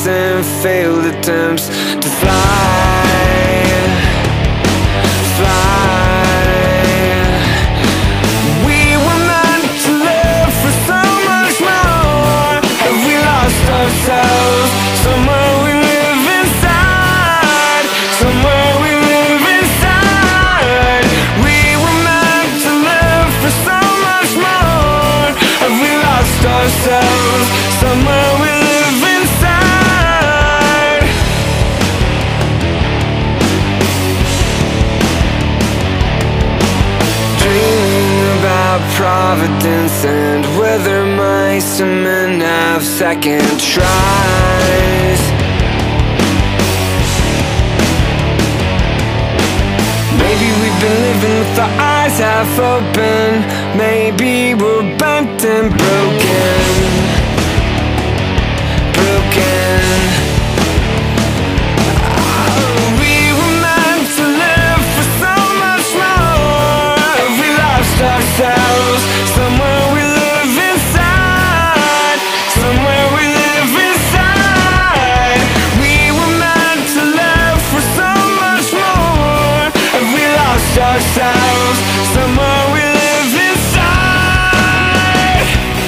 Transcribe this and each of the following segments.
mistakes and failed attempts to fly, fly. We were meant to live for so much more. Have we lost ourselves? Somewhere we live inside, somewhere we live inside. We were meant to live for so much more. Have we lost ourselves? Somewhere we live inside. Dreaming about Providence and whether mice and men have second tries. Maybe we've been living with our eyes half open. Maybe we're bent and broken, broken. We were meant to live for so much more. We lost ourselves. Somewhere we live inside, somewhere we live inside. We were meant to live for so much more. Have we lost ourselves? Somewhere we live inside.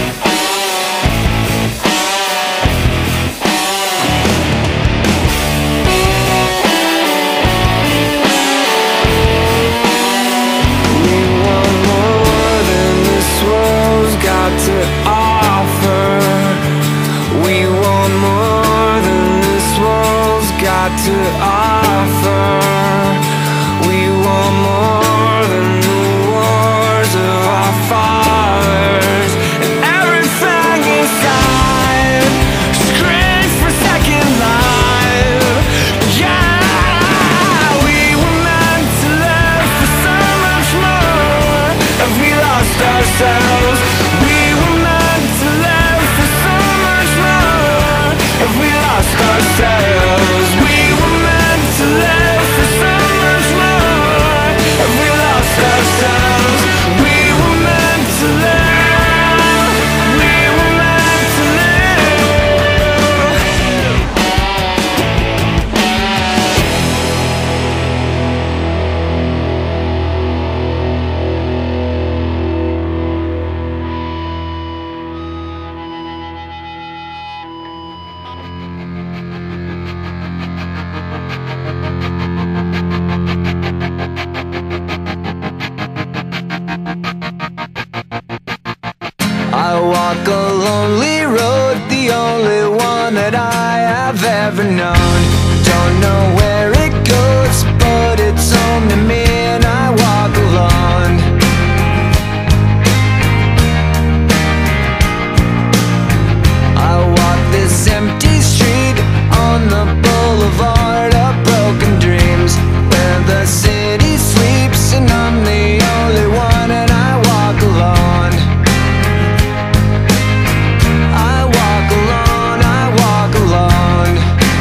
We want more than this world's got to offer. We want more than this world's got to offer. We want more than the wars of our fathers. And everything inside screams for second life. Yeah, we were meant to live for so much more. Have we lost ourselves? We were meant to live for so much more. Have we lost ourselves? We were meant to live for so much more. Have we lost ourselves? We were meant to live. We were meant to live. I walk a lonely road, the only one that I have ever known. Don't know where it goes, but it's home to me, and I walk alone. I walk this empty street on the boulevard of broken dreams, where the city sleeps and I'm the only one, and I walk alone. I walk alone, I walk alone.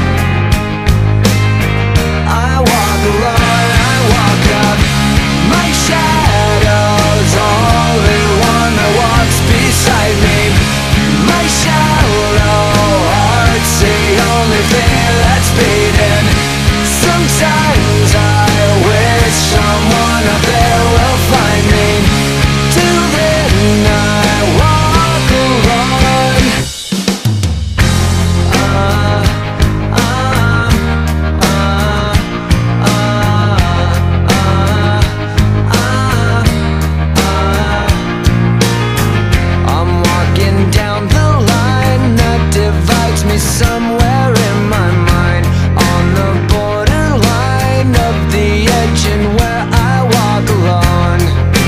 I walk alone, I walk up. My shadow's only one that walks beside me. My shallow heart's the only thing that's beating. Sometimes I wish someone out there will find me. Till then I walk alone. I'm walking down the line that divides me somewhere in my mind, on the borderline of the edge and where I walk alone.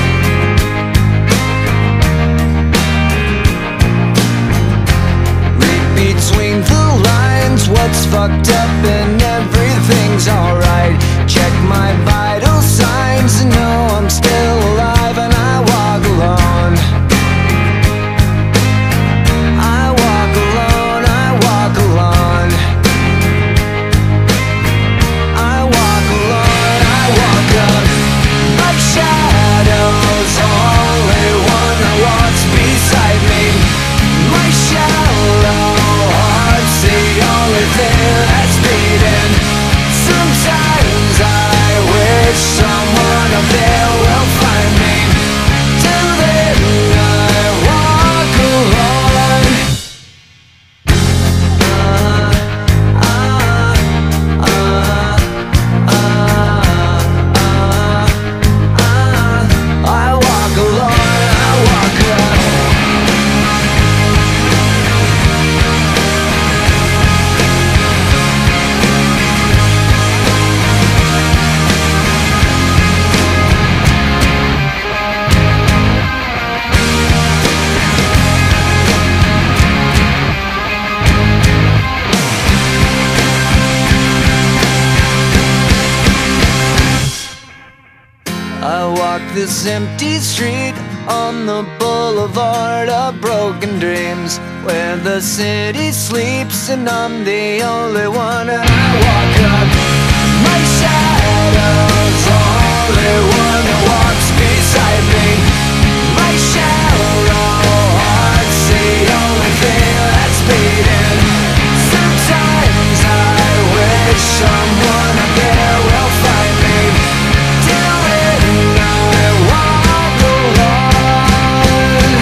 Read between the lines what's fucked up and everything's alright. Check my vital signs and know I'm still alive, and I walk alone. I walk alone, I walk alone. I walk alone, I walk up. My shadow's only one that walks beside me. My shallow heart's the only thing this empty street on the boulevard of broken dreams, where the city sleeps and I'm the only one. And I walk up, my shadow's the only one that walks beside me. My shallow heart's the only thing that's beating. Sometimes I wish someone up there will find me, doing I walk alone.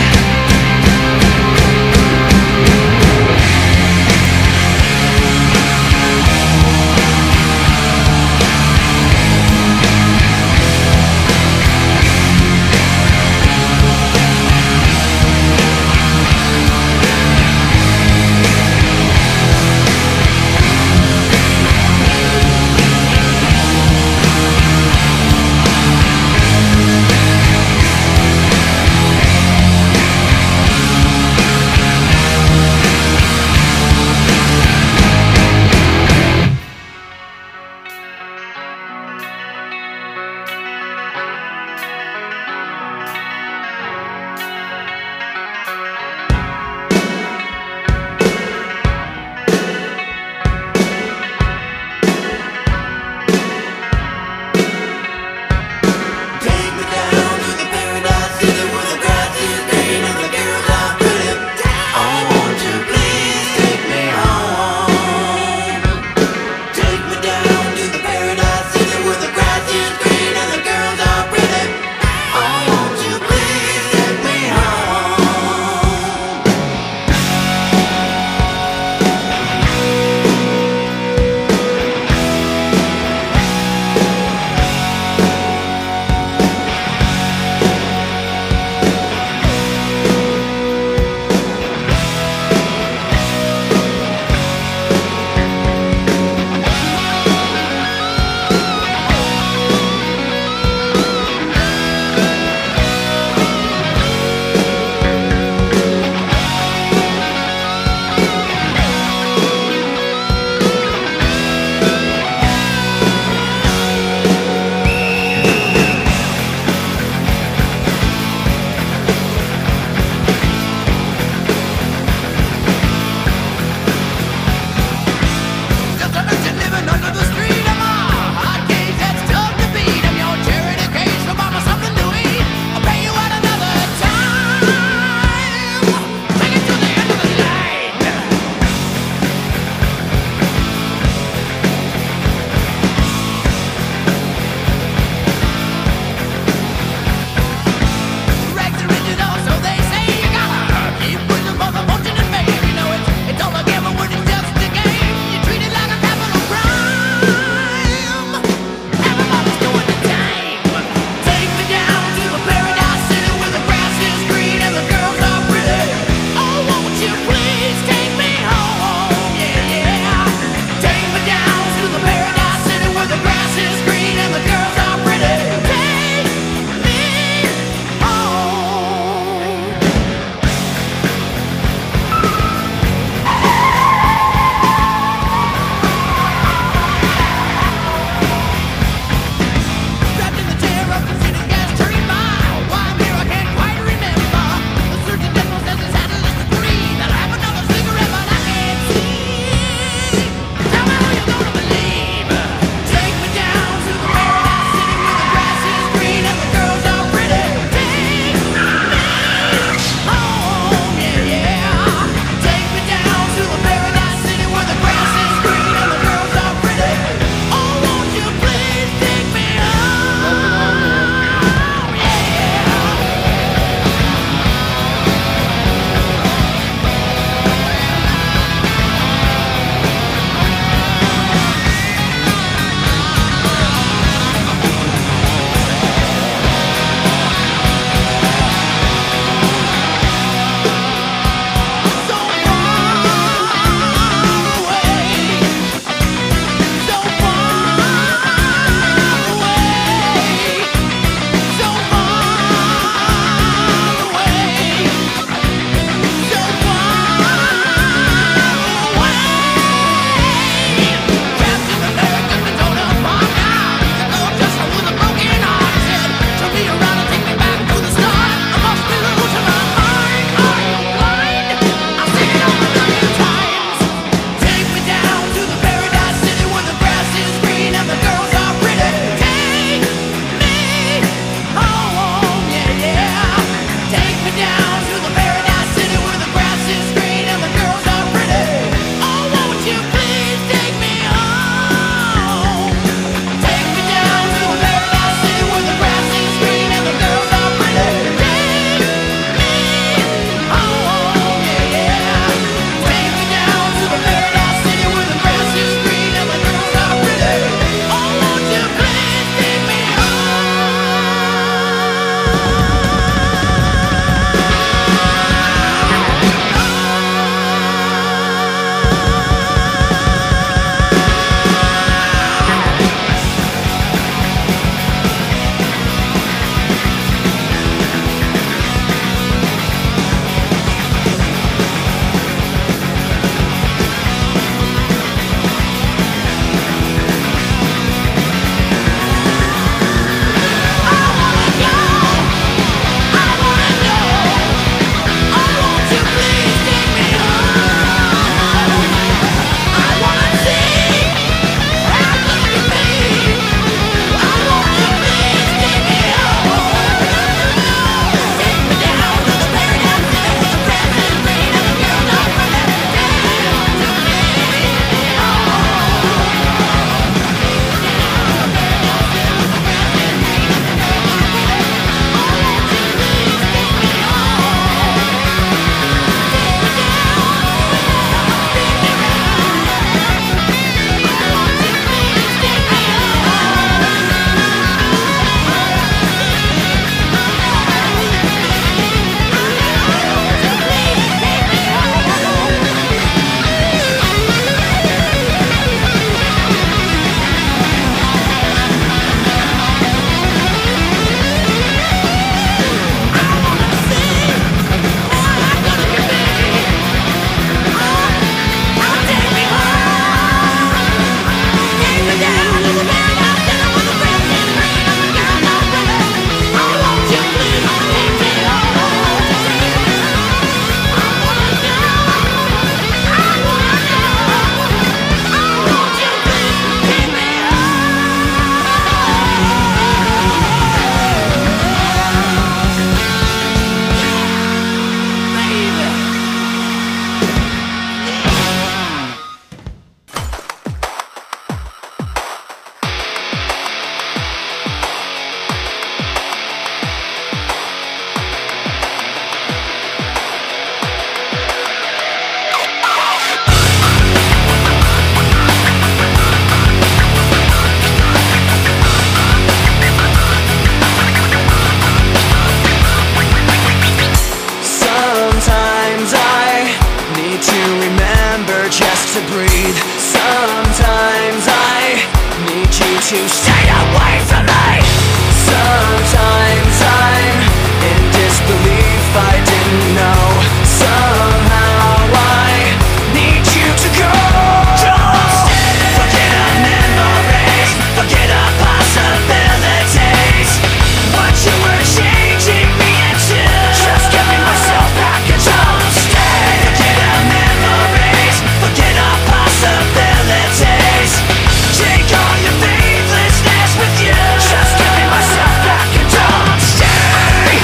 to stay away from me. Sometimes I'm in disbelief, I didn't know. Somehow I need you to go. Don't stay. Forget our memories, forget our possibilities. What you were changing me into, just give me myself back and don't stay. Forget our memories, forget our possibilities. Take all your faithlessness with you, just give me myself back and don't stay.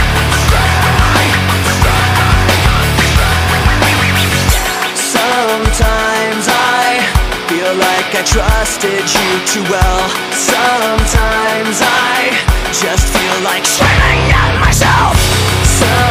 Sometimes I feel like I trusted you too well. Sometimes I just feel like screaming at myself.